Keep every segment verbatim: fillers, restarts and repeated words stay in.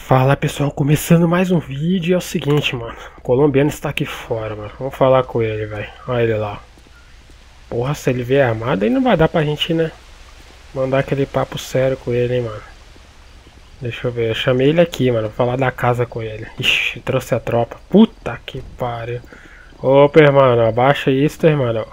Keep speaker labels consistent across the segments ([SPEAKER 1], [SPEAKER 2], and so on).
[SPEAKER 1] Fala pessoal, começando mais um vídeo. É o seguinte, mano, o colombiano está aqui fora, mano. Vamos falar com ele, velho. Olha ele lá. Porra, se ele vier armado aí não vai dar pra gente, né, mandar aquele papo sério com ele, hein, mano. Deixa eu ver, eu chamei ele aqui, mano, vou falar da casa com ele. Ixi, trouxe a tropa. Puta que pariu. Opa, irmão, abaixa isso, irmão.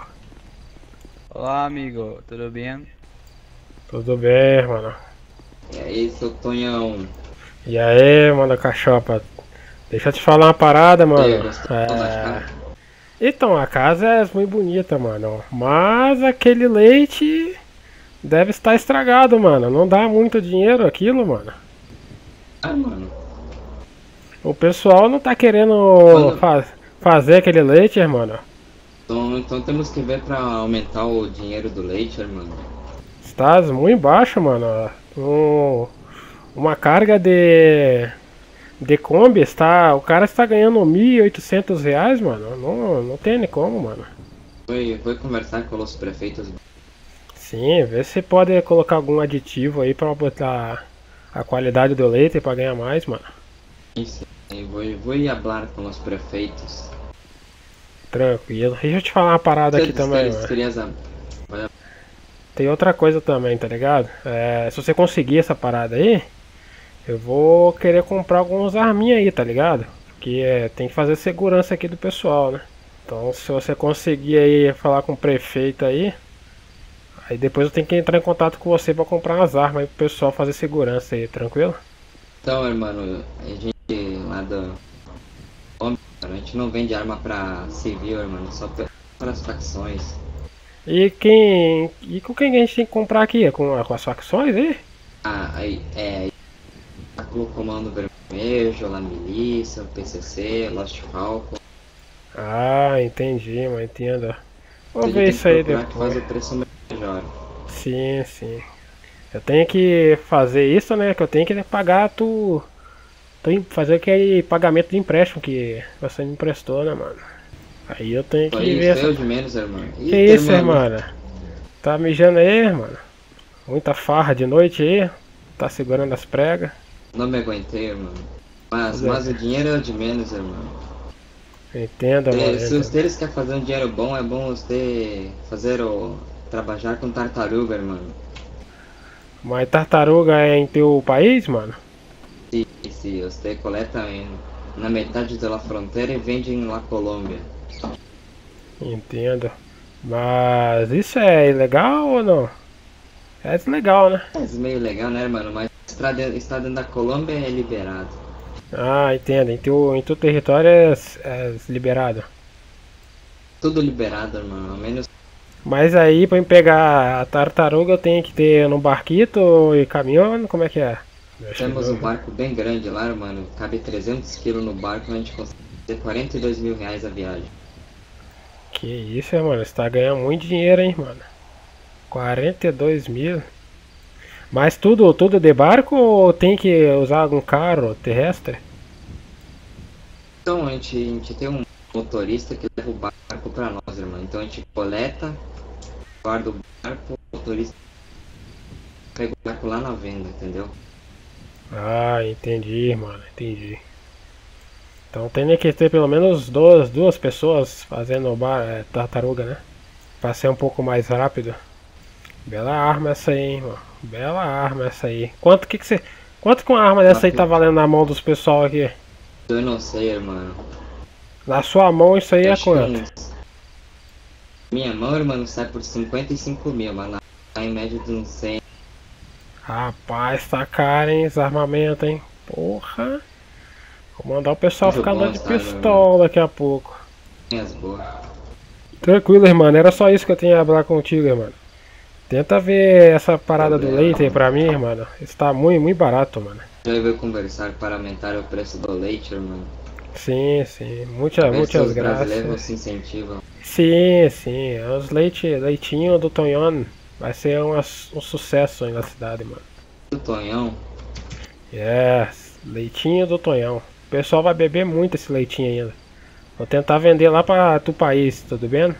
[SPEAKER 2] Olá, amigo, tudo bem?
[SPEAKER 1] Tudo bem, irmão.
[SPEAKER 3] E aí, seu Tonhão?
[SPEAKER 1] E aí, mano, cachopa. Deixa eu te falar uma parada, mano.
[SPEAKER 3] E aí, gostou da
[SPEAKER 1] É...
[SPEAKER 3] casa?
[SPEAKER 1] Então, a casa é muito bonita, mano. Mas aquele leite deve estar estragado, mano. Não dá muito dinheiro aquilo, mano.
[SPEAKER 3] Ah, mano.
[SPEAKER 1] O pessoal não tá querendo
[SPEAKER 3] Quando-
[SPEAKER 1] fa- fazer aquele leite, mano.
[SPEAKER 3] Então, então temos que ver pra aumentar o dinheiro do leite, mano.
[SPEAKER 1] Está muito baixo, mano. Um- uma carga de de Kombi está, o cara está ganhando mil e oitocentos reais, mano. Não, não tem nem como, mano.
[SPEAKER 3] Foi, foi conversar com os prefeitos.
[SPEAKER 1] Sim, vê se pode colocar algum aditivo aí pra botar a qualidade do leite pra ganhar mais, mano.
[SPEAKER 3] Isso. Eu vou, vou ir falar com os prefeitos.
[SPEAKER 1] Tranquilo. Deixa eu te falar uma parada aqui
[SPEAKER 3] Eles-
[SPEAKER 1] também,
[SPEAKER 3] eles
[SPEAKER 1] mano.
[SPEAKER 3] queriam-
[SPEAKER 1] Tem outra coisa também, tá ligado? É, se você conseguir essa parada aí, eu vou querer comprar alguns arminhas aí, tá ligado? Porque é, tem que fazer segurança aqui do pessoal, né? Então se você conseguir aí falar com o prefeito aí, aí depois eu tenho que entrar em contato com você pra comprar umas armas aí pro pessoal fazer segurança aí, tranquilo?
[SPEAKER 3] Então, irmão, a gente lá do... Homem, a gente não vende arma pra civil, irmão, só pra- para as facções.
[SPEAKER 1] E quem. E com quem a gente tem que comprar aqui? Com, com as facções aí?
[SPEAKER 3] Ah, aí, é... O Comando Vermelho, La Milícia, o P C C, Lost Falcon.
[SPEAKER 1] Ah, entendi, mas entendo.
[SPEAKER 3] A
[SPEAKER 1] Vamos
[SPEAKER 3] gente
[SPEAKER 1] ver
[SPEAKER 3] tem
[SPEAKER 1] isso
[SPEAKER 3] que
[SPEAKER 1] aí
[SPEAKER 3] procurar que faz
[SPEAKER 1] depois.
[SPEAKER 3] o preço melhor.
[SPEAKER 1] Sim, sim. Eu tenho que fazer isso, né? Que eu tenho que pagar tu. tu fazer aquele pagamento de empréstimo que você me emprestou, né, mano? Aí eu tenho que
[SPEAKER 3] Foi
[SPEAKER 1] ver
[SPEAKER 3] isso, eu
[SPEAKER 1] essa.
[SPEAKER 3] de menos, irmão.
[SPEAKER 1] Que isso, irmão? Tá mijando aí, mano? Muita farra de noite aí? Tá segurando as pregas?
[SPEAKER 3] Não me aguentei, irmão. Mas,
[SPEAKER 1] Tudo
[SPEAKER 3] mas o dinheiro é o de menos, irmão.
[SPEAKER 1] Entenda, mano.
[SPEAKER 3] É, se
[SPEAKER 1] entenda.
[SPEAKER 3] vocês querem fazer um dinheiro bom, é bom você fazer o... trabalhar com tartaruga, irmão.
[SPEAKER 1] Mas tartaruga é em teu país, mano?
[SPEAKER 3] Se, se você coleta em, na metade da fronteira e vende em La Colômbia.
[SPEAKER 1] Entendo. Mas isso é ilegal ou não? É legal, né?
[SPEAKER 3] É meio legal, né, irmão? Mas estar dentro, estar dentro da Colômbia é liberado.
[SPEAKER 1] Ah, entendo. Em teu, em teu território é, é liberado.
[SPEAKER 3] Tudo liberado, irmão. Ao menos
[SPEAKER 1] Mas aí pra eu pegar a tartaruga eu tenho que ter no barquito e caminhão? Como é que é?
[SPEAKER 3] temos um barco bem grande lá, mano. Cabe trezentos quilos no barco, a gente consegue ter quarenta e dois mil reais a viagem.
[SPEAKER 1] Que isso, mano. Você tá ganhando muito dinheiro, hein, mano. quarenta e dois mil. Mas tudo, tudo de barco ou tem que usar algum carro terrestre?
[SPEAKER 3] Então a gente, a gente tem um motorista que leva o barco pra nós, irmão. Então a gente coleta, guarda o barco, o motorista pega o barco lá na venda, entendeu?
[SPEAKER 1] Ah, entendi, mano. Entendi. Então tem que ter pelo menos duas, duas pessoas fazendo o bar, é, tartaruga, né? Pra ser um pouco mais rápido. Bela arma essa aí, hein, mano. Bela arma essa aí. Quanto que que você... Quanto que uma arma dessa aí tá valendo na mão dos pessoal aqui?
[SPEAKER 3] Eu não sei, irmão.
[SPEAKER 1] Na sua mão isso aí é
[SPEAKER 3] Acho que
[SPEAKER 1] quanto?
[SPEAKER 3] uns- Minha mão, irmão, sai por cinquenta e cinco mil, mas na- tá em média de uns cem.
[SPEAKER 1] Rapaz, tá caro, hein, esse armamento, hein. Porra. Vou mandar o pessoal
[SPEAKER 3] Muito
[SPEAKER 1] ficar
[SPEAKER 3] bom,
[SPEAKER 1] andando de
[SPEAKER 3] sabe,
[SPEAKER 1] pistola daqui a pouco.
[SPEAKER 3] as boas.
[SPEAKER 1] Tranquilo, irmão. Era só isso que eu tinha a falar contigo, irmão. Tenta ver essa parada do leite aí pra mim, irmão. Está muito, muito barato, mano.
[SPEAKER 3] Já veio conversar para aumentar o preço do leite, irmão.
[SPEAKER 1] Sim, sim. Muita,
[SPEAKER 3] Ver se
[SPEAKER 1] muitas
[SPEAKER 3] os brasileiros
[SPEAKER 1] graças.
[SPEAKER 3] se incentivam.
[SPEAKER 1] Sim, sim. Os leite, leitinho do Tonhão vai ser um, um sucesso aí na cidade, mano.
[SPEAKER 3] O Tonhão,
[SPEAKER 1] Yes, leitinho do Tonhão. O pessoal vai beber muito esse leitinho ainda. Vou tentar vender lá pra tu país, tudo bem?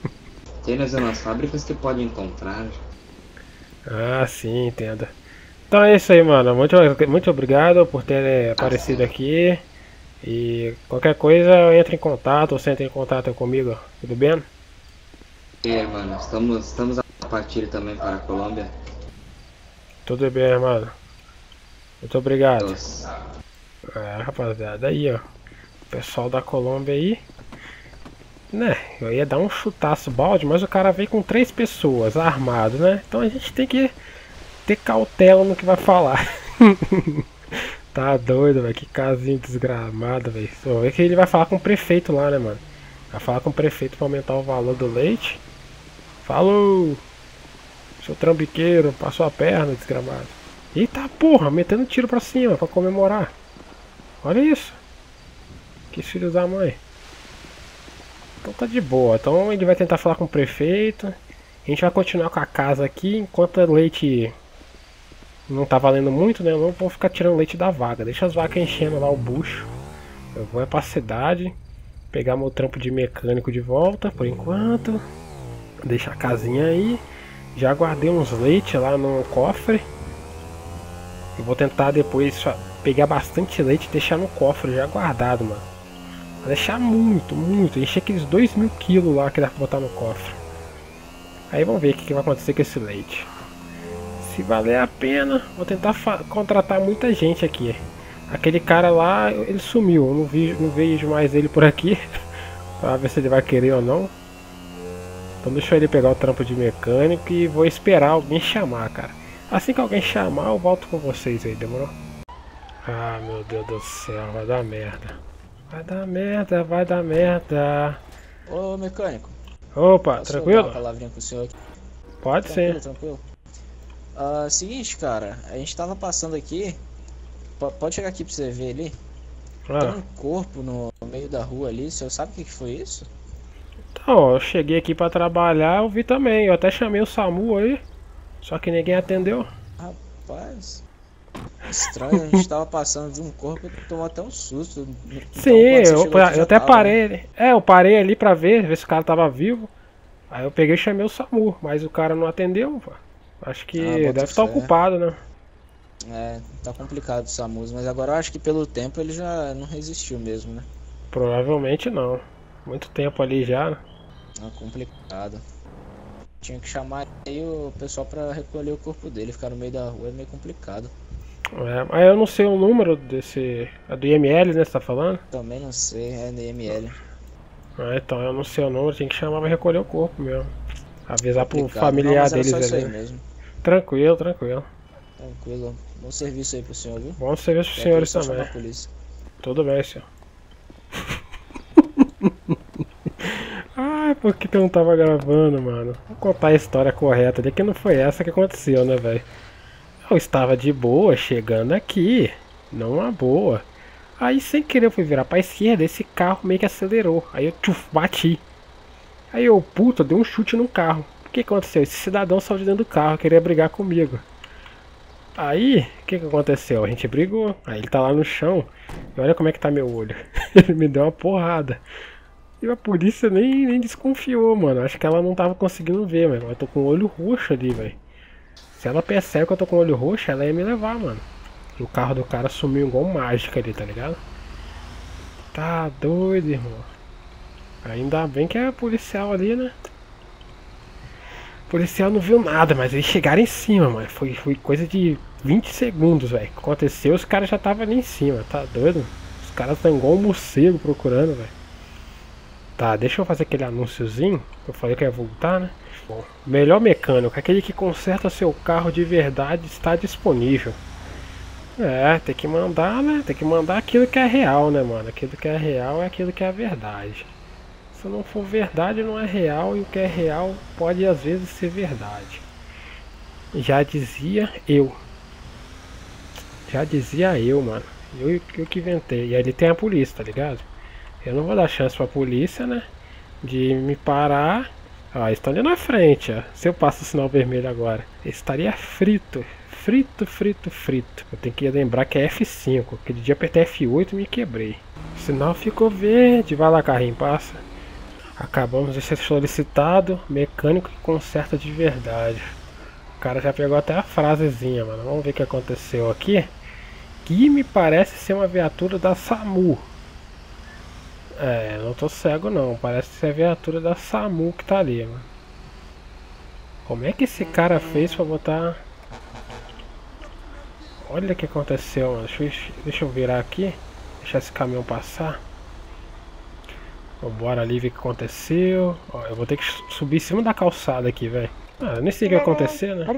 [SPEAKER 3] tem nas umas fábricas que pode encontrar.
[SPEAKER 1] Ah, sim, entendo. Então é isso aí, mano. Muito, muito obrigado por ter aparecido aqui. E qualquer coisa eu entro em contato, você entra em contato comigo, tudo bem?
[SPEAKER 3] É, mano, estamos, estamos a partir também para a Colômbia.
[SPEAKER 1] Tudo bem, mano. Muito obrigado.
[SPEAKER 3] Deus.
[SPEAKER 1] É, rapaziada, aí ó. O pessoal da Colômbia aí. Né, eu ia dar um chutaço balde, mas o cara veio com três pessoas armado, né? Então a gente tem que ter cautela no que vai falar. Tá doido, velho. Que casinho desgramado, velho. Só vê que ele vai falar com o prefeito lá, né, mano? Vai falar com o prefeito pra aumentar o valor do leite. Falou! Seu trambiqueiro, passou a perna, desgramado. Eita porra, metendo tiro pra cima pra comemorar. Olha isso. Que filhos da mãe. Então tá de boa. Então ele vai tentar falar com o prefeito. A gente vai continuar com a casa aqui enquanto o leite não tá valendo muito, né? Eu não vou ficar tirando leite da vaga. Deixa as vacas enchendo lá o bucho. Eu vou é pra cidade. Pegar meu trampo de mecânico de volta por enquanto. Deixar a casinha aí. Já guardei uns leite lá no cofre. Eu vou tentar depois pegar bastante leite e deixar no cofre já guardado, mano. Vou deixar muito, muito. Encher aqueles dois mil quilos lá que dá pra botar no cofre. Aí vamos ver o que, que vai acontecer com esse leite. Se valer a pena, vou tentar contratar muita gente aqui. Aquele cara lá, ele sumiu. Eu não, vi, não vejo mais ele por aqui. Pra ver se ele vai querer ou não. Então deixa ele pegar o trampo de mecânico e vou esperar alguém chamar, cara. Assim que alguém chamar, eu volto com vocês aí, demorou? Ah, meu Deus do céu, vai dar merda. Vai dar merda, vai dar merda.
[SPEAKER 4] Ô, mecânico.
[SPEAKER 1] Opa,
[SPEAKER 4] Posso
[SPEAKER 1] tranquilo?
[SPEAKER 4] Uma palavrinha com o senhor aqui?
[SPEAKER 1] Pode
[SPEAKER 4] Tranquilo,
[SPEAKER 1] ser.
[SPEAKER 4] tranquilo. Uh, seguinte, cara, a gente tava passando aqui. P pode chegar aqui pra você ver ali.
[SPEAKER 1] Ah.
[SPEAKER 4] Tem um corpo no meio da rua ali. O senhor sabe o que, que foi isso?
[SPEAKER 1] Então, eu cheguei aqui pra trabalhar, eu vi também. Eu até chamei o SAMU aí. Só que ninguém atendeu.
[SPEAKER 4] Rapaz. Estranho, a gente tava passando de um corpo e tomou até um susto. Então,
[SPEAKER 1] Sim, eu,
[SPEAKER 4] aqui,
[SPEAKER 1] eu até
[SPEAKER 4] tava,
[SPEAKER 1] parei.
[SPEAKER 4] né?
[SPEAKER 1] É, eu parei ali pra ver, ver se o cara tava vivo. Aí eu peguei e chamei o SAMU, mas o cara não atendeu, pô. Acho que
[SPEAKER 4] Ah,
[SPEAKER 1] deve estar ocupado, né?
[SPEAKER 4] É, tá complicado o SAMU, mas agora eu acho que pelo tempo ele já não resistiu mesmo, né?
[SPEAKER 1] Provavelmente não. Muito tempo ali já, né?
[SPEAKER 4] É complicado. Tinha que chamar aí o pessoal pra recolher o corpo dele, ficar no meio da rua é meio complicado.
[SPEAKER 1] É, mas eu não sei o número desse. É do I M L, né? Você tá falando?
[SPEAKER 4] Também não sei, é D M L.
[SPEAKER 1] Ah, então eu não sei o número, tem que chamar pra recolher o corpo mesmo. Avisar pro
[SPEAKER 4] Complicado.
[SPEAKER 1] familiar
[SPEAKER 4] Não, mas era
[SPEAKER 1] deles
[SPEAKER 4] só isso
[SPEAKER 1] ali.
[SPEAKER 4] aí
[SPEAKER 1] Né?
[SPEAKER 4] mesmo.
[SPEAKER 1] Tranquilo, tranquilo.
[SPEAKER 4] Tranquilo. Bom serviço aí pro senhor, viu?
[SPEAKER 1] Bom serviço pros
[SPEAKER 4] Qualquer
[SPEAKER 1] senhores
[SPEAKER 4] coisa, só
[SPEAKER 1] também.
[SPEAKER 4] chamar a polícia.
[SPEAKER 1] Tudo bem, senhor. Ai, por que que eu não tava gravando, mano? Vou contar a história correta ali, que não foi essa que aconteceu, né, velho? Eu estava de boa, chegando aqui, numa boa. Aí, sem querer, eu fui virar pra esquerda, esse carro meio que acelerou. Aí eu tchuf, bati. Aí eu, puta, dei um chute no carro. O que aconteceu? Esse cidadão saiu de dentro do carro, queria brigar comigo. Aí, o que que aconteceu? A gente brigou, aí ele tá lá no chão. E olha como é que tá meu olho. Ele me deu uma porrada. E a polícia nem, nem desconfiou, mano. Acho que ela não tava conseguindo ver, mano. Eu tô com o olho roxo ali, velho. Se ela percebe que eu tô com o olho roxo, ela ia me levar, mano. O carro do cara sumiu igual mágica ali, tá ligado? Tá doido, irmão. Ainda bem que é policial ali, né? O policial não viu nada, mas eles chegaram em cima, mano. Foi, foi coisa de vinte segundos, velho. Aconteceu, os caras já estavam ali em cima, tá doido? Os caras estão igual um morcego procurando, velho. Tá, deixa eu fazer aquele anúnciozinho. Eu falei que ia voltar, né? Bom, melhor mecânico, aquele que conserta seu carro de verdade, está disponível. É, tem que mandar, né? Tem que mandar aquilo que é real, né, mano? Aquilo que é real é aquilo que é verdade. Se não for verdade, não é real. E o que é real pode às vezes ser verdade. Já dizia eu. Já dizia eu, mano. Eu, eu que inventei. E ali tem a polícia, tá ligado? Eu não vou dar chance pra polícia, né? De me parar. Ó, eles estão ali na frente, ó. Se eu passo o sinal vermelho agora, eu estaria frito. Frito, frito, frito. Eu tenho que lembrar que é F cinco. Aquele dia apertei F oito e me quebrei. O sinal ficou verde. Vai lá, carrinho, passa. Acabamos de ser solicitado. Mecânico que conserta de verdade. cara já pegou até a frasezinha, mano. Vamos ver o que aconteceu aqui. Que me parece ser uma viatura da SAMU. É, não tô cego não. Parece ser a viatura da SAMU que tá ali, mano. Como é que esse cara fez pra botar... Olha o que aconteceu, mano. Deixa eu, deixa eu virar aqui. Deixar esse caminhão passar. Bora ali ver o que aconteceu. Ó, eu vou ter que subir em cima da calçada aqui, velho. Ah, eu nem sei o que aconteceu, né?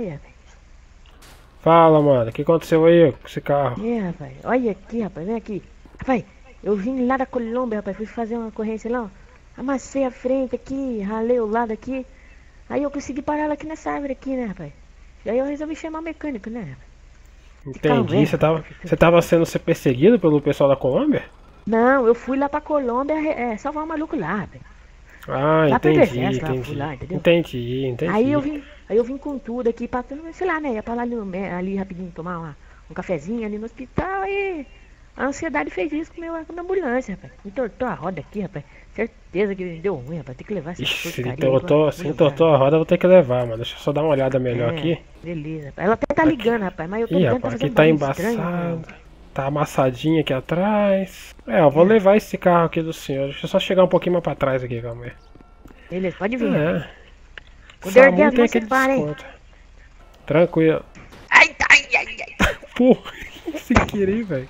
[SPEAKER 1] Fala, mano. O que aconteceu aí com esse carro?
[SPEAKER 5] É, rapaz. Olha aqui, rapaz. Vem aqui. Rapaz, eu vim lá da Colômbia, rapaz. Fui fazer uma ocorrência lá, ó. Amassei a frente aqui, ralei o lado aqui. Aí eu consegui parar ela aqui nessa árvore aqui, né, rapaz? E aí eu resolvi chamar o mecânico, né, rapaz?
[SPEAKER 1] Entendi. Você tava, você tava sendo perseguido pelo pessoal da Colômbia?
[SPEAKER 5] Não, eu fui lá pra Colômbia é, salvar o maluco lá, rapaz.
[SPEAKER 1] Ah,
[SPEAKER 5] Lá pro
[SPEAKER 1] entendi,
[SPEAKER 5] exército, lá,
[SPEAKER 1] entendi.
[SPEAKER 5] fui lá, entendeu?
[SPEAKER 1] Entendi, entendi.
[SPEAKER 5] Aí eu vim, aí eu vim com tudo aqui pra, sei lá, né? Ia pra lá no, ali rapidinho tomar uma, um cafezinho ali no hospital e a ansiedade fez isso com, meu, com a minha ambulância, rapaz. Entortou a roda aqui, rapaz. Certeza que deu ruim, rapaz. Tem que levar essa
[SPEAKER 1] Ixi, se
[SPEAKER 5] porcaria.
[SPEAKER 1] entortou, se entortou a roda, eu vou ter que levar, mano. Deixa eu só dar uma olhada melhor
[SPEAKER 5] É,
[SPEAKER 1] aqui.
[SPEAKER 5] Beleza, rapaz. Ela até tá ligando, rapaz, mas eu tô
[SPEAKER 1] Ih,
[SPEAKER 5] ligando,
[SPEAKER 1] rapaz,
[SPEAKER 5] tá
[SPEAKER 1] aqui
[SPEAKER 5] fazendo
[SPEAKER 1] tá
[SPEAKER 5] barulho estranho,
[SPEAKER 1] embaçado.
[SPEAKER 5] rapaz.
[SPEAKER 1] Tá amassadinho aqui atrás. É, eu vou levar esse carro aqui do senhor. Deixa eu só chegar um pouquinho mais pra trás aqui, calma aí.
[SPEAKER 5] Beleza, pode vir.
[SPEAKER 1] É.
[SPEAKER 5] Quando eu erguer
[SPEAKER 1] SAMU
[SPEAKER 5] as
[SPEAKER 1] tem
[SPEAKER 5] mãos, você
[SPEAKER 1] aquele
[SPEAKER 5] para, hein?
[SPEAKER 1] desconto. Tranquilo.
[SPEAKER 5] Ai, ai, ai, ai.
[SPEAKER 1] Porra, sem querer, velho.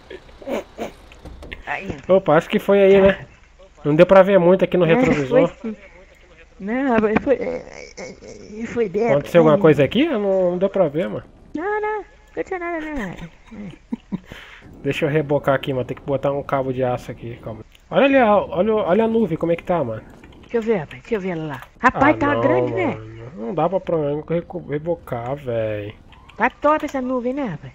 [SPEAKER 5] Ai,
[SPEAKER 1] Opa, acho que foi aí, né? Não deu pra ver muito aqui no
[SPEAKER 5] é,
[SPEAKER 1] retrovisor.
[SPEAKER 5] foi sim. Não, rapaz, foi, é, é, é, foi dentro.
[SPEAKER 1] Aconteceu alguma
[SPEAKER 5] Ai.
[SPEAKER 1] coisa aqui? Não, não deu pra ver, mano.
[SPEAKER 5] Não, não, não aconteceu nada, não.
[SPEAKER 1] Deixa eu rebocar aqui, mano. Tem que botar um cabo de aço aqui, calma. Olha ali, ó, olha, olha a nuvem, como é que tá, mano.
[SPEAKER 5] Deixa eu ver, rapaz, deixa eu ver ela lá. Rapaz,
[SPEAKER 1] Ah,
[SPEAKER 5] tá
[SPEAKER 1] não,
[SPEAKER 5] grande, né?
[SPEAKER 1] mano. Não dá pra programa rebocar, velho.
[SPEAKER 5] Tá top essa nuvem, né, rapaz?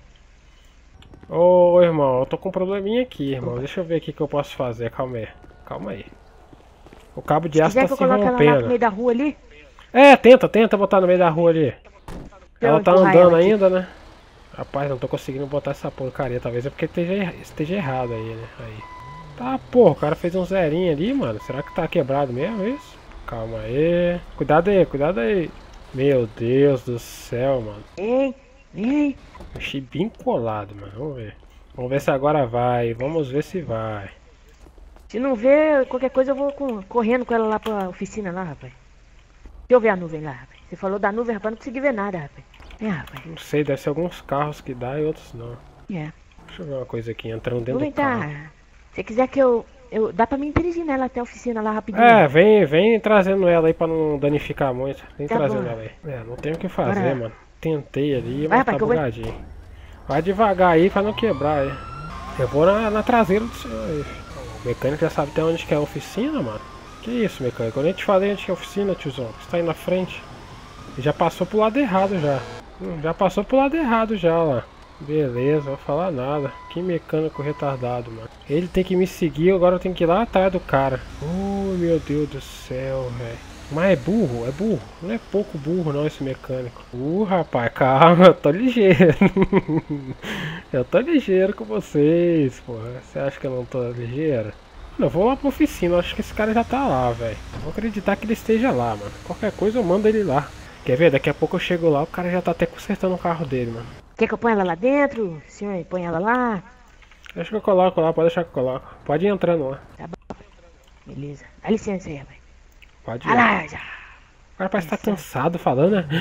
[SPEAKER 1] Ô, irmão, eu tô com um probleminha aqui, irmão. Deixa eu ver o que que eu posso fazer. Calma aí. Calma aí. O cabo de
[SPEAKER 5] Se
[SPEAKER 1] aço
[SPEAKER 5] quiser
[SPEAKER 1] tá
[SPEAKER 5] que eu
[SPEAKER 1] se
[SPEAKER 5] coloque ela lá no
[SPEAKER 1] rompendo.
[SPEAKER 5] meio da rua ali,
[SPEAKER 1] É, tenta, tenta botar no meio da rua ali.
[SPEAKER 5] eu
[SPEAKER 1] Ela tá
[SPEAKER 5] empurrar
[SPEAKER 1] andando
[SPEAKER 5] ela aqui.
[SPEAKER 1] ainda, né? Rapaz, eu não tô conseguindo botar essa porcaria. Talvez é porque esteja, esteja errado aí, né? Aí. Tá, porra, o cara fez um zerinho ali, mano. Será que tá quebrado mesmo isso? Calma aí. Cuidado aí, cuidado aí. Meu Deus do céu, mano.
[SPEAKER 5] Ei, ei.
[SPEAKER 1] Achei bem colado, mano. Vamos ver. Vamos ver se agora vai. Vamos ver se vai.
[SPEAKER 5] Se não ver, qualquer coisa eu vou com- correndo com ela lá pra oficina lá, rapaz. Deixa eu ver a nuvem lá, rapaz. Você falou da nuvem, rapaz, não consegui ver nada, rapaz. É, rapaz.
[SPEAKER 1] Não sei, deve ser alguns carros que dá e outros não.
[SPEAKER 5] É.
[SPEAKER 1] Deixa eu ver uma coisa aqui, entrando dentro
[SPEAKER 5] Nuvem
[SPEAKER 1] do carro.
[SPEAKER 5] tá. Se quiser que eu, eu. Dá pra me dirigir nela até a oficina lá rapidinho.
[SPEAKER 1] É, vem, vem trazendo ela aí pra não danificar muito. Vem
[SPEAKER 5] Tá
[SPEAKER 1] trazendo
[SPEAKER 5] bom.
[SPEAKER 1] ela aí. É, não tem o que fazer,
[SPEAKER 5] Bora.
[SPEAKER 1] mano. Tentei ali,
[SPEAKER 5] Vai,
[SPEAKER 1] mas
[SPEAKER 5] rapaz,
[SPEAKER 1] tá
[SPEAKER 5] que eu vou-
[SPEAKER 1] bugadinho. Vai devagar aí pra não quebrar aí. Eu vou na, na traseira do senhor aí. O mecânico já sabe até onde que é a oficina, mano. Que isso, mecânico? Eu nem te falei onde que é a oficina, tiozão. Você tá aí na frente. E já passou pro lado errado já. Hum, já passou pro lado errado já, lá. Beleza, vou falar nada. Que mecânico retardado, mano. Ele tem que me seguir, agora eu tenho que ir lá atrás do cara. Oh, meu Deus do céu, velho. Mas é burro, é burro. Não é pouco burro não esse mecânico. Uh, rapaz, calma, eu tô ligeiro. Eu tô ligeiro com vocês, porra. Você acha que eu não tô ligeiro? Mano, eu vou lá pra oficina, eu acho que esse cara já tá lá, velho. Vou acreditar que ele esteja lá, mano. Qualquer coisa eu mando ele lá. Quer ver? Daqui a pouco eu chego lá, o cara já tá até consertando o carro dele, mano.
[SPEAKER 5] Quer que eu ponha ela lá dentro? O senhor põe ela lá?
[SPEAKER 1] Deixa que eu coloco lá, pode deixar que eu coloco. Pode ir entrando lá.
[SPEAKER 5] Beleza. Dá licença aí, rapaz.
[SPEAKER 1] Pode ir.
[SPEAKER 5] Ah lá, já.
[SPEAKER 1] O cara parece que tá cansado falando, né?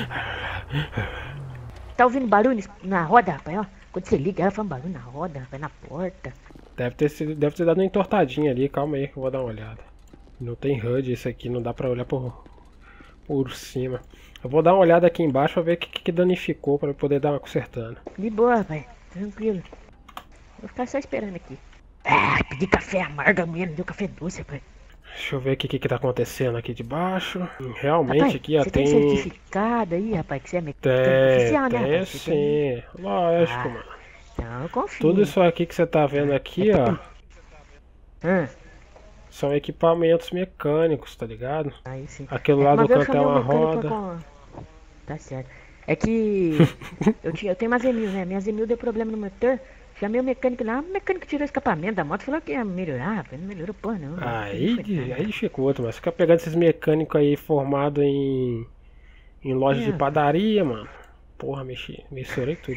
[SPEAKER 5] Tá ouvindo barulho na roda, rapaz? Ó, quando você liga, ela faz um barulho na roda, rapaz, na porta.
[SPEAKER 1] Deve ter, sido, deve ter dado uma entortadinha ali, calma aí que eu vou dar uma olhada. Não tem H U D isso aqui, não dá pra olhar por, por cima. Eu vou dar uma olhada aqui embaixo pra ver o que, que danificou pra eu poder dar uma consertando.
[SPEAKER 5] De boa, rapaz. Tranquilo. Vou ficar só esperando aqui. Ah, pedi café amargo, a mulher não deu café doce, rapaz.
[SPEAKER 1] Deixa eu ver o que, que, que tá acontecendo aqui de baixo. Realmente
[SPEAKER 5] Rapaz,
[SPEAKER 1] aqui ó,
[SPEAKER 5] você tem
[SPEAKER 1] tem...
[SPEAKER 5] certificado aí, rapaz, que você é mecânico
[SPEAKER 1] Tem,
[SPEAKER 5] oficial, né,
[SPEAKER 1] tem
[SPEAKER 5] rapaz? Você tem-
[SPEAKER 1] sim. Lógico,
[SPEAKER 5] Ah.
[SPEAKER 1] mano.
[SPEAKER 5] Então eu confio.
[SPEAKER 1] Tudo isso aqui que você tá vendo aqui, ó,
[SPEAKER 5] Ah,
[SPEAKER 1] são equipamentos mecânicos, tá ligado?
[SPEAKER 5] aí sim.
[SPEAKER 1] Aquele
[SPEAKER 5] É,
[SPEAKER 1] lá
[SPEAKER 5] uma
[SPEAKER 1] do
[SPEAKER 5] vez eu
[SPEAKER 1] canto é
[SPEAKER 5] chamei
[SPEAKER 1] uma
[SPEAKER 5] um mecânico
[SPEAKER 1] roda.
[SPEAKER 5] com- Tá certo. É que eu, tinha, eu tenho uma Zemil, né? Minha Zemil deu problema no motor. Chamei o mecânico lá, o mecânico tirou o escapamento da moto, falou que ia melhorar, rapaz, não melhorou porra não.
[SPEAKER 1] Aí,
[SPEAKER 5] Não foi nada.
[SPEAKER 1] aí dificulta, mas fica pegando esses mecânicos aí formados em, em loja de
[SPEAKER 5] É.
[SPEAKER 1] padaria, mano. porra, mexi, misturei tudo.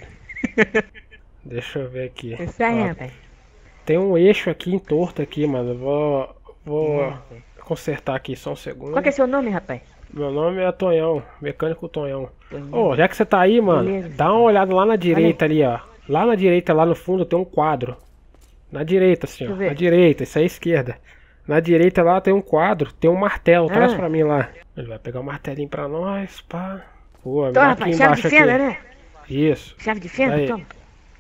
[SPEAKER 1] Deixa eu ver aqui.
[SPEAKER 5] Isso aí,
[SPEAKER 1] Ó,
[SPEAKER 5] rapaz.
[SPEAKER 1] tem um eixo aqui entorto aqui, mano. Vou, vou
[SPEAKER 5] Hum.
[SPEAKER 1] consertar aqui só um segundo.
[SPEAKER 5] Qual que é seu nome, rapaz?
[SPEAKER 1] Meu nome é Tonhão, mecânico Tonhão.
[SPEAKER 5] Tonhão.
[SPEAKER 1] Ô, já que você tá aí, mano,
[SPEAKER 5] Beleza.
[SPEAKER 1] dá uma olhada lá na direita ali, ó. Lá na direita, lá no fundo, tem um quadro. Na direita, assim,
[SPEAKER 5] Deixa
[SPEAKER 1] ó.
[SPEAKER 5] eu ver.
[SPEAKER 1] Na direita, isso aí é a esquerda. Na direita lá tem um quadro, tem um martelo. Traz
[SPEAKER 5] Ah.
[SPEAKER 1] pra mim lá. Ele vai pegar o martelinho pra nós, pá. Pô, me
[SPEAKER 5] Então,
[SPEAKER 1] dá aqui
[SPEAKER 5] rapaz, chave
[SPEAKER 1] embaixo
[SPEAKER 5] de fenda,
[SPEAKER 1] aqui.
[SPEAKER 5] né?
[SPEAKER 1] Isso.
[SPEAKER 5] Chave de fenda,
[SPEAKER 1] Aí.
[SPEAKER 5] toma.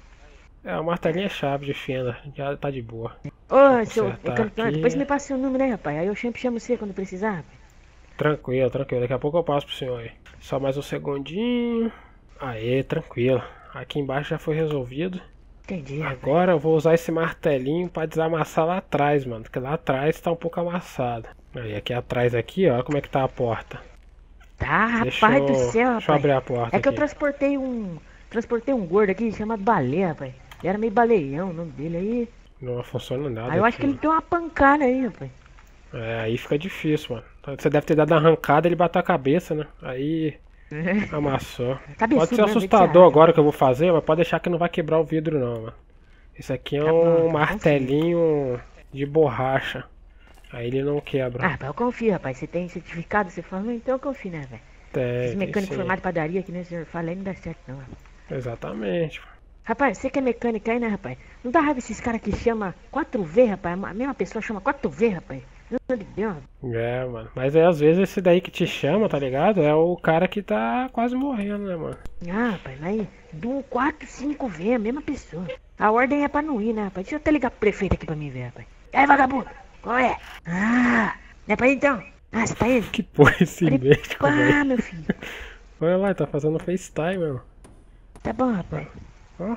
[SPEAKER 1] É, o martelinho é chave de fenda. Já tá de boa.
[SPEAKER 5] Ô, seu
[SPEAKER 1] consertar
[SPEAKER 5] mecânico,
[SPEAKER 1] aqui.
[SPEAKER 5] depois você me passa seu número, né, rapaz? Aí eu sempre chamo você quando precisar, rapaz.
[SPEAKER 1] Tranquilo, tranquilo. Daqui a pouco eu passo pro senhor aí. Só mais um segundinho. Aê, tranquilo. Aqui embaixo já foi resolvido.
[SPEAKER 5] Entendi, rapaz.
[SPEAKER 1] Agora eu vou usar esse martelinho pra desamassar lá atrás, mano. Porque lá atrás tá um pouco amassado. Aí, aqui atrás aqui, ó. Como é que tá a porta.
[SPEAKER 5] Tá,
[SPEAKER 1] Deixa
[SPEAKER 5] rapaz
[SPEAKER 1] eu-
[SPEAKER 5] do céu,
[SPEAKER 1] Deixa eu
[SPEAKER 5] rapaz.
[SPEAKER 1] abrir a porta
[SPEAKER 5] É que eu
[SPEAKER 1] aqui.
[SPEAKER 5] transportei um. Transportei um gordo aqui chamado Baleia, rapaz. Ele era meio baleião, o nome dele aí.
[SPEAKER 1] Não funciona nada.
[SPEAKER 5] Aí eu acho
[SPEAKER 1] aqui,
[SPEAKER 5] que ele deu uma pancada aí, rapaz.
[SPEAKER 1] mano. É, aí fica difícil, mano. Você deve ter dado uma arrancada e ele bateu a cabeça, né? Aí amassou.
[SPEAKER 5] Cabeçudo
[SPEAKER 1] Pode ser
[SPEAKER 5] mesmo,
[SPEAKER 1] assustador
[SPEAKER 5] ele
[SPEAKER 1] agora que eu vou fazer, mas pode deixar que não vai quebrar o vidro não, mano. Esse aqui é
[SPEAKER 5] Tá bom,
[SPEAKER 1] um
[SPEAKER 5] tá bom,
[SPEAKER 1] martelinho de borracha. Aí ele não quebra.
[SPEAKER 5] Ah, rapaz, eu confio, rapaz. Você tem certificado, você falou, então eu confio, né, velho?
[SPEAKER 1] Tem,
[SPEAKER 5] Esse
[SPEAKER 1] tem
[SPEAKER 5] mecânico
[SPEAKER 1] sim.
[SPEAKER 5] formado de padaria que nem o senhor fala aí não dá certo, não, rapaz.
[SPEAKER 1] Exatamente.
[SPEAKER 5] Rapaz, você que é mecânico aí, né, rapaz? Não dá raiva esses caras que chamam quatro V, rapaz? A mesma pessoa chama quatro V, rapaz. Pelo amor de Deus, rapaz.
[SPEAKER 1] É, mano. Mas é às vezes esse daí que te chama, tá ligado? É o cara que tá quase morrendo, né, mano?
[SPEAKER 5] Ah, rapaz, mas do quatro, cinco V, a mesma pessoa. A ordem é pra não ir, né, rapaz? Deixa eu até ligar pro prefeito aqui pra mim ver, rapaz. E aí, vagabundo? Qual é? Ah, não é pra ir então? Ah, você tá indo?
[SPEAKER 1] Que porra esse
[SPEAKER 5] Pode
[SPEAKER 1] médico,
[SPEAKER 5] pá,
[SPEAKER 1] velho?
[SPEAKER 5] meu filho.
[SPEAKER 1] Olha lá, tá fazendo FaceTime, mano.
[SPEAKER 5] Tá bom, rapaz.
[SPEAKER 1] Ó,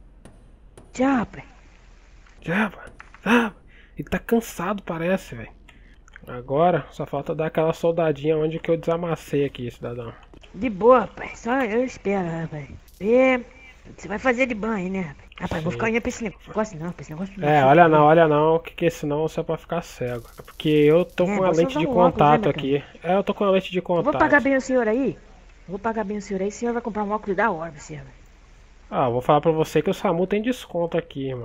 [SPEAKER 5] Tchau, rapaz.
[SPEAKER 1] já, mano. Ah, ele tá cansado, parece, velho. Agora, só falta dar aquela soldadinha onde que eu desamassei aqui, cidadão.
[SPEAKER 5] De boa, rapaz. Só eu espero, rapaz. E você vai fazer de banho, né, rapaz? Rapaz, vou
[SPEAKER 1] Sim.
[SPEAKER 5] ficar olhando pra esse negócio não, pra esse negócio não.
[SPEAKER 1] É, olha não, olha não, que que senão você é pra ficar cego. É porque eu tô
[SPEAKER 5] É,
[SPEAKER 1] com a
[SPEAKER 5] você
[SPEAKER 1] lente
[SPEAKER 5] usa
[SPEAKER 1] de
[SPEAKER 5] um óculos,
[SPEAKER 1] contato
[SPEAKER 5] né,
[SPEAKER 1] aqui. É, eu tô com a lente de
[SPEAKER 5] Eu
[SPEAKER 1] contato.
[SPEAKER 5] vou pagar bem o senhor aí. Vou pagar bem o senhor aí, o senhor vai comprar um óculos da hora pra você, rapaz.
[SPEAKER 1] Ah, vou falar pra você que o SAMU tem desconto aqui, irmão.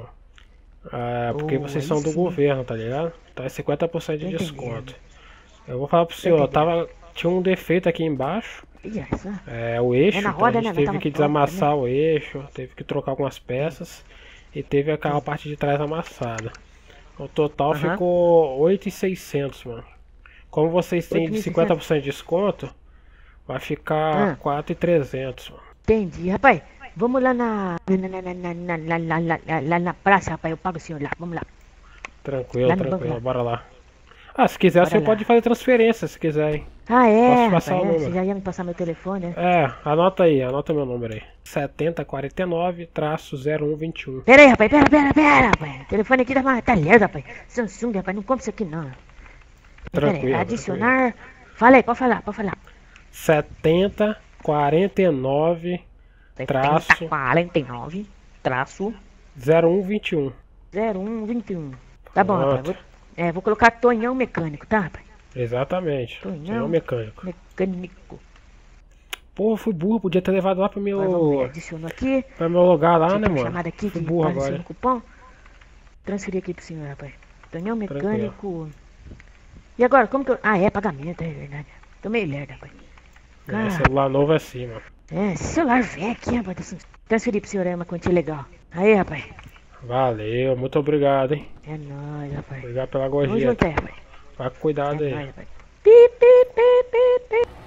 [SPEAKER 1] É, porque
[SPEAKER 5] Oh,
[SPEAKER 1] vocês
[SPEAKER 5] aí
[SPEAKER 1] são do
[SPEAKER 5] sim.
[SPEAKER 1] governo, tá ligado? Então é cinquenta por cento de
[SPEAKER 5] Tô entendendo.
[SPEAKER 1] desconto. Eu vou falar pro senhor,
[SPEAKER 5] entendendo.
[SPEAKER 1] tava, tinha um defeito aqui embaixo.
[SPEAKER 5] Ih, só.
[SPEAKER 1] É, o eixo,
[SPEAKER 5] É na
[SPEAKER 1] então
[SPEAKER 5] roda,
[SPEAKER 1] a gente
[SPEAKER 5] né?
[SPEAKER 1] teve
[SPEAKER 5] Tava
[SPEAKER 1] que
[SPEAKER 5] torto,
[SPEAKER 1] desamassar o eixo, teve que trocar algumas peças e teve aquela parte de trás amassada. O total
[SPEAKER 5] Aham.
[SPEAKER 1] ficou oito mil e seiscentos, mano. Como vocês têm
[SPEAKER 5] oito mil
[SPEAKER 1] de
[SPEAKER 5] e
[SPEAKER 1] cinquenta por cento de desconto, vai ficar
[SPEAKER 5] Ah.
[SPEAKER 1] quatro mil e trezentos, mano.
[SPEAKER 5] Entendi, rapaz. Vamos lá na. Na, na, na, na, na, na, na, na, lá na praça, rapaz. Eu pago o senhor lá. Vamos lá.
[SPEAKER 1] Tranquilo,
[SPEAKER 5] Lá no
[SPEAKER 1] tranquilo,
[SPEAKER 5] banco lá.
[SPEAKER 1] bora lá. Ah, se quiser,
[SPEAKER 5] Bora
[SPEAKER 1] você
[SPEAKER 5] lá.
[SPEAKER 1] pode fazer transferência, se quiser, hein.
[SPEAKER 5] Ah, é,
[SPEAKER 1] Posso
[SPEAKER 5] rapaz.
[SPEAKER 1] passar o
[SPEAKER 5] É,
[SPEAKER 1] número?
[SPEAKER 5] você já ia me passar meu telefone, né?
[SPEAKER 1] É, anota aí, anota meu número aí. setenta quarenta e nove zero um vinte e um.
[SPEAKER 5] Pera aí, rapaz. Pera, pera, pera, rapaz. O telefone aqui tá, ma- tá lerdo, rapaz. Samsung, rapaz. Não compra isso aqui, não. Pera aí,
[SPEAKER 1] Tranquilo.
[SPEAKER 5] adicionar. Fala aí, pode falar, pode falar.
[SPEAKER 1] setenta quarenta e nove Traço.
[SPEAKER 5] quarenta e nove, traço,
[SPEAKER 1] zero um vinte e um.
[SPEAKER 5] zero um vinte e um. Tá bom,
[SPEAKER 1] Pronto.
[SPEAKER 5] rapaz. Vou, é, vou colocar Tonhão Mecânico, tá, rapaz?
[SPEAKER 1] Exatamente.
[SPEAKER 5] Tonhão.
[SPEAKER 1] Você é um mecânico.
[SPEAKER 5] Mecânico.
[SPEAKER 1] Pô, eu fui burro, podia ter levado lá pro
[SPEAKER 5] Agora vamos ver.
[SPEAKER 1] meu.
[SPEAKER 5] Adicionou aqui.
[SPEAKER 1] Pra meu lugar lá,
[SPEAKER 5] Você
[SPEAKER 1] né,
[SPEAKER 5] tem uma
[SPEAKER 1] mano?
[SPEAKER 5] chamada aqui
[SPEAKER 1] Fui
[SPEAKER 5] que
[SPEAKER 1] burro
[SPEAKER 5] apareceu
[SPEAKER 1] agora.
[SPEAKER 5] no cupom. Transferir aqui pro senhor, rapaz. Tonhão Mecânico. E agora, como que eu... Ah, é pagamento, é verdade. Tô meio lerdo, rapaz.
[SPEAKER 1] É,
[SPEAKER 5] Cara,
[SPEAKER 1] celular novo é assim, mano.
[SPEAKER 5] é, esse celular velho aqui, rapaz. Transferir pro senhor aí uma quantia legal. Aí, rapaz.
[SPEAKER 1] Valeu, muito obrigado, hein.
[SPEAKER 5] É nóis, rapaz.
[SPEAKER 1] Obrigado pela
[SPEAKER 5] Tamo junto
[SPEAKER 1] gorjeta.
[SPEAKER 5] aí, rapaz.
[SPEAKER 1] Vai com cuidado
[SPEAKER 5] É
[SPEAKER 1] aí.
[SPEAKER 5] nóis, rapaz. Pi, pi, pi, pi,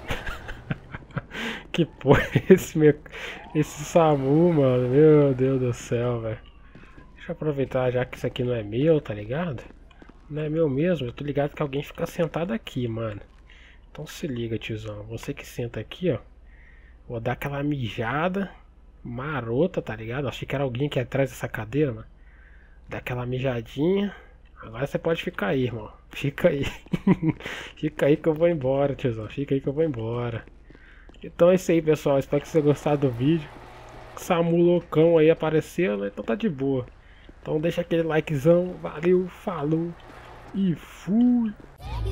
[SPEAKER 5] pi.
[SPEAKER 1] Que porra é esse, meu... esse SAMU, mano? Meu Deus do céu, velho. Deixa eu aproveitar já que isso aqui não é meu, tá ligado? Não é meu mesmo, eu tô ligado que alguém fica sentado aqui, mano. Então se liga, tiozão. Você que senta aqui, ó. Vou dar aquela mijada marota, tá ligado? Achei que era alguém aqui atrás dessa cadeira, mano. Dá aquela mijadinha. Agora você pode ficar aí, irmão. Fica aí. Fica aí que eu vou embora, tiozão. Fica aí que eu vou embora. Então é isso aí, pessoal. Espero que vocês tenham gostado do vídeo. O SAMU loucão aí apareceu, né? Então tá de boa. Então deixa aquele likezão. Valeu, falou e fui.